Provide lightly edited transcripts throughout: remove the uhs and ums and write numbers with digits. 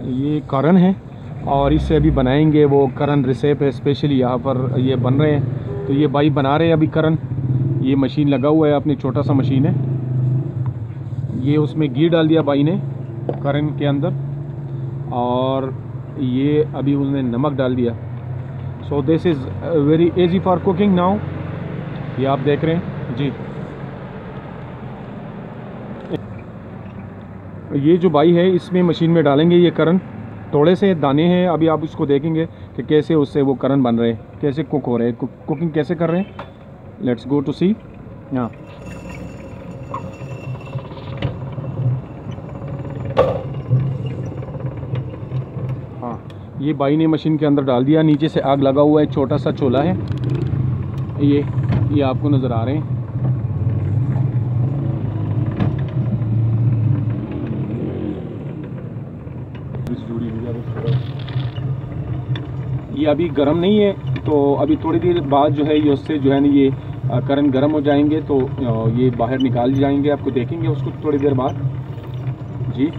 ये करन है और इससे अभी बनाएंगे वो करन रेसिपी है, स्पेशली यहाँ पर ये बन रहे हैं। तो ये भाई बना रहे हैं अभी करन। ये मशीन लगा हुआ है, अपनी छोटा सा मशीन है। ये उसमें घी डाल दिया भाई ने करन के अंदर, और ये अभी उसने नमक डाल दिया। So this is very easy for cooking now. ये आप देख रहे हैं जी। ये जो भाई है इसमें मशीन में डालेंगे ये करन। थोड़े से दाने हैं, अभी आप इसको देखेंगे कि कैसे उससे वो करन बन रहे हैं, कैसे कुक हो रहे हैं, कुकिंग कैसे कर रहे हैं। Let's go to see. हाँ, ये भाई ने मशीन के अंदर डाल दिया। नीचे से आग लगा हुआ है, छोटा सा चूल्हा है। ये आपको नज़र आ रहे हैं। ये अभी गर्म नहीं है, तो अभी थोड़ी देर बाद जो है ये उससे जो है ना ये करन गर्म हो जाएंगे तो ये बाहर निकाल जाएंगे। आपको देखेंगे उसको थोड़ी देर बाद जी।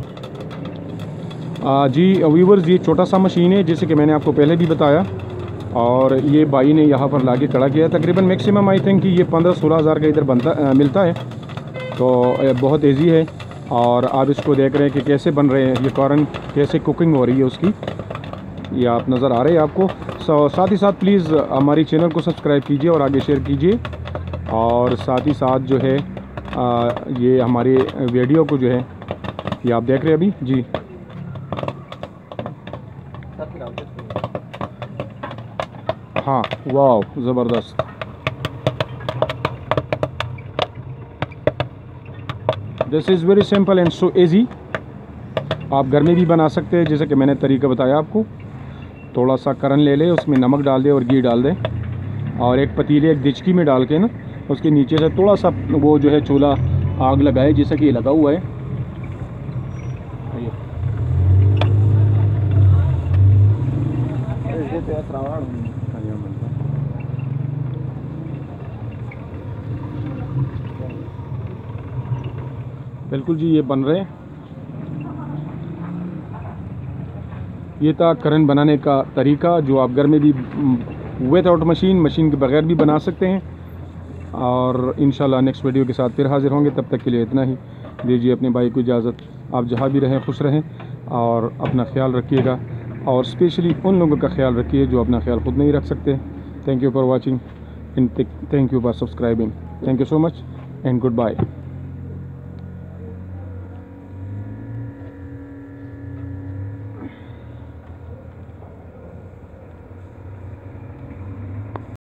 जी व्यूअर्स, ये छोटा सा मशीन है जैसे कि मैंने आपको पहले भी बताया, और ये भाई ने यहाँ पर लाके खड़ा किया। तकरीबन मैक्सिमम आई थिंक कि ये 15-16 हज़ार का इधर मिलता है। तो बहुत ईजी है, और आप इसको देख रहे हैं कि कैसे बन रहे हैं ये करन, कैसे कुकिंग हो रही है उसकी। ये आप नज़र आ रहे हैं आपको। साथ ही साथ प्लीज़ हमारी चैनल को सब्सक्राइब कीजिए और आगे शेयर कीजिए, और साथ ही साथ जो है ये हमारे वीडियो को जो है ये आप देख रहे हैं अभी जी। हाँ, वाह, ज़बरदस्त। This is very simple and so easy. आप घर में भी बना सकते हैं, जैसे कि मैंने तरीका बताया आपको। थोड़ा सा करन ले ले, उसमें नमक डाल दे और घी डाल दे, और एक पतीले एक दिचकी में डाल के ना उसके नीचे से थोड़ा सा वो जो है चूल्हा आग लगाए, जैसा कि ये लगा हुआ है। बिल्कुल जी, ये बन रहे हैं। ये था करन बनाने का तरीका, जो आप घर में भी विदाउट मशीन के बगैर भी बना सकते हैं। और इंशाल्लाह नेक्स्ट वीडियो के साथ फिर हाज़िर होंगे। तब तक के लिए इतना ही। दीजिए अपने भाई को इजाज़त। आप जहाँ भी रहें खुश रहें और अपना ख्याल रखिएगा, और स्पेशली उन लोगों का ख्याल रखिए जो अपना ख्याल खुद नहीं रख सकते। Thank you for watching and thank you for subscribing. Thank you so much and good bye.